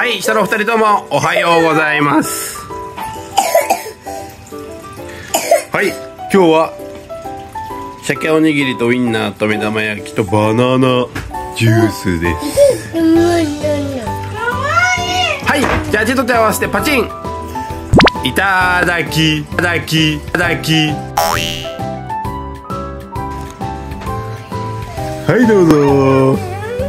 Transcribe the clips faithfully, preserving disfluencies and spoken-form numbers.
、下のお二人どうもおはようございます。はい、今日は鮭おにぎりとウインナーと目玉焼きとバナナジュースです。はい、じゃあ手と手合わせてパチン。いただきいただきいただき。はいどうぞ。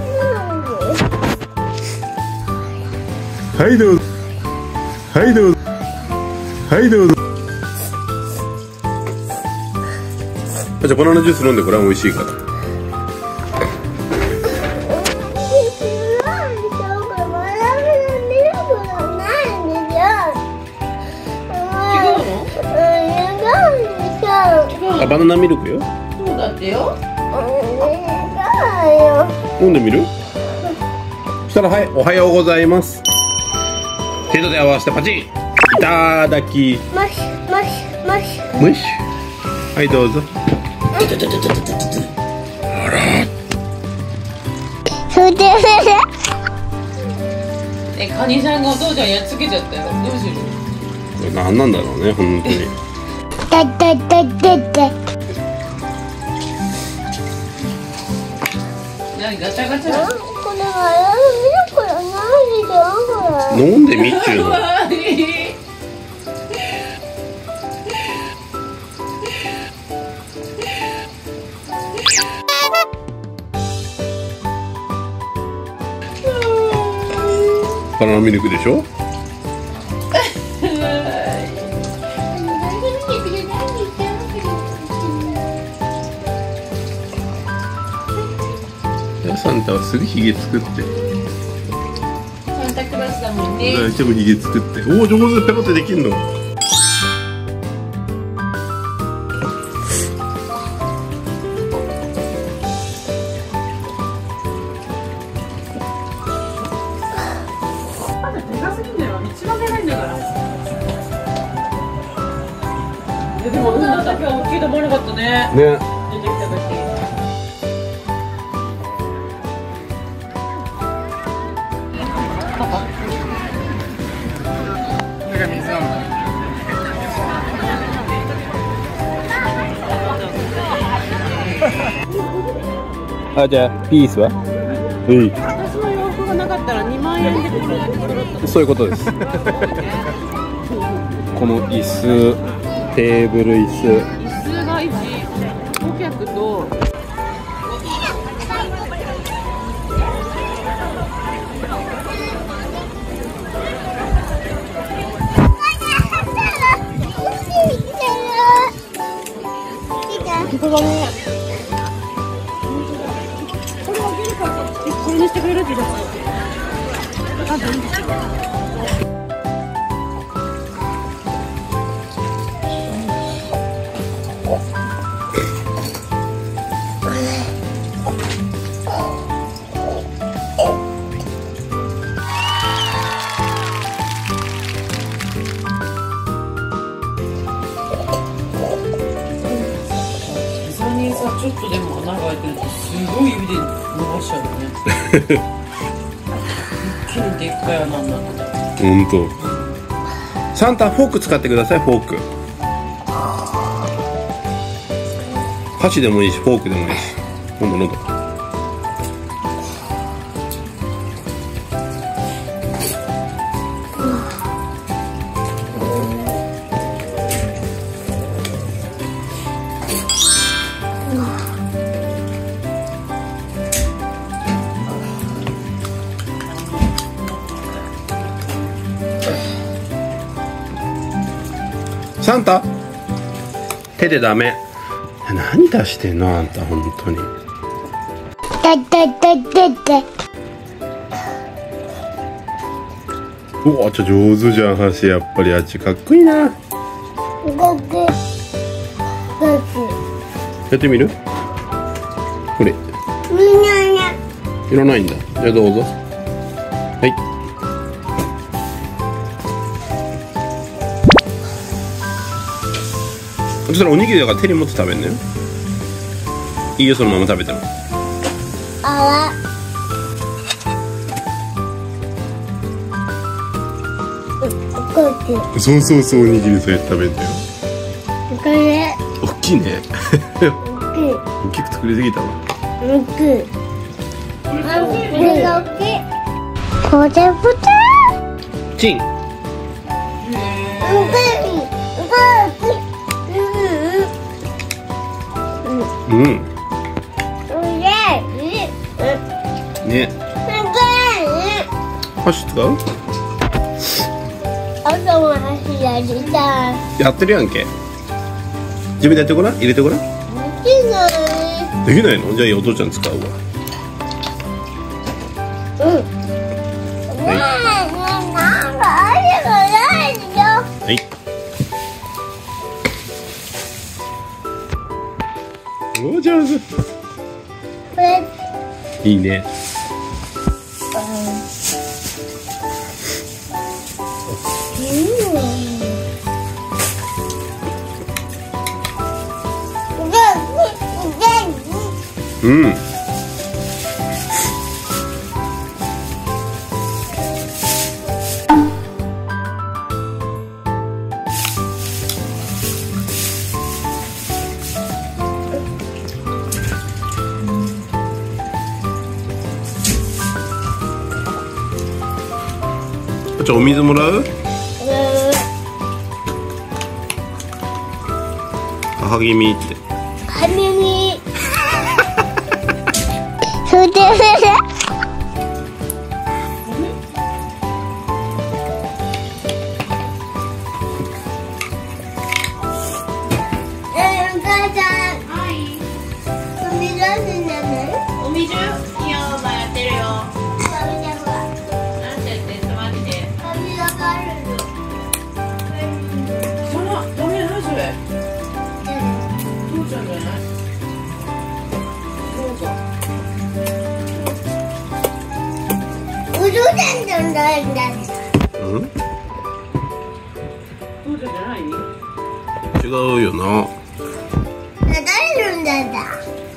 はいどうぞ。はいどうぞ。はいどうぞ。じゃあバナナジュース飲んで、これは美味しいから。あ、バナナミルクよ。 そうだってよ。 飲んでみる？そしたら、はい、おはようございます。手と手合わせてパチン。いただき。 もしもしもし。 もし。はいどうぞ。あら。 それで。 え、カニさんがお父ちゃんやっつけちゃったよ。どうする？ これ何なんだろうね、本当に。 だだだだだ。 なにガチャガチャ？ これはミルクじゃないじゃん、これ。 飲んでみっちゅうの。バナナミルクでしょ。サンタはすぐひげ作って。 サンタクロースだもんね。 大丈夫、ひげ作って。おお、上手、ペロってできんの。 まだでかすぎんだよ。一番でかいんだから。え、でもこんな時は大きいと思わなかったね。 ね。 出てきた時。 あ、じゃあピースは？うん。 私の洋服がなかったらにまんえんでこれだけ取ろうと。 そういうことです。この椅子、テーブル椅子。 椅子がいち、顧客と。ここがね。これあげるから、え、これにしてくれるって言った。あ、全然。ちょっとでも穴が開いてるとすごい指で伸ばしちゃうよね。一気にでっかい穴になってた。 ほんと。サンタ、フォーク使ってください、フォーク。箸でもいいし、フォークでもいいし。今度喉。サンタ、手でダメ。何出してんのあんた、本当に。 だだだだだ。 お、あっち上手じゃん、箸。やっぱりあっちかっこいいな。 ごくごく。 やってみる？これみんなね。 いらないんだ。じゃあどうぞ。はい。そしたらおにぎりだから手に持って食べんねよ。いいよ、そのまま食べても。 あわ。 こっち。 そうそうそう、おにぎりそうやって食べんだよ。 これ。 大きいね。 大きい。 大きく作りすぎたわ。 大きい。あ、これが大きい。これぶた。 チン。 大きい。 うん。 うん。 ね。箸使う？ あとも箸やりたい。 やってるやんけ。自分でやってごらん。入れてごらん。 できない。 できないの？じゃあいい、お父ちゃん使うわ。 うん。ねえねえ、なんか足がないでしょ。 はい。お上手。 これ。 いいね。うん。じゃあお水もらう？母気味って。 母気味。それで。お母さん。 はい。 お水出すんじゃない？ お水？いいよ、まあやってるよ。 食べたほら。 なんてやってんの、マジで。 お水があるの。 その、ダメなそれ。父ちゃんじゃない？どうぞ。 お父さんじゃないんだ。 うん？ 父ちゃんじゃない？ 違うよな。 誰のんだんだ。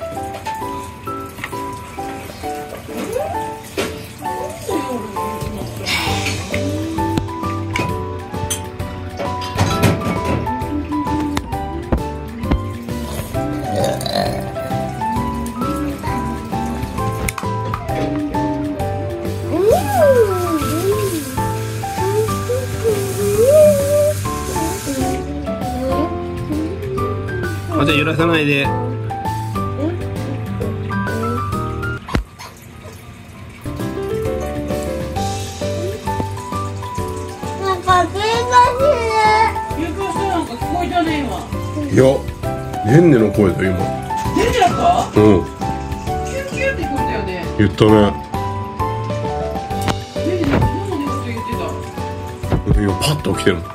あ、じゃあ揺らさないで。 なんか喧嘩有効したなんか聞こえたね今。 いや、ねんねの声だ今。 出てたか？ うん。 キュンキュンって聞こえたよね。 言ったね。 ねえねえ、何のこと言ってた？ 今パッと起きてるもん。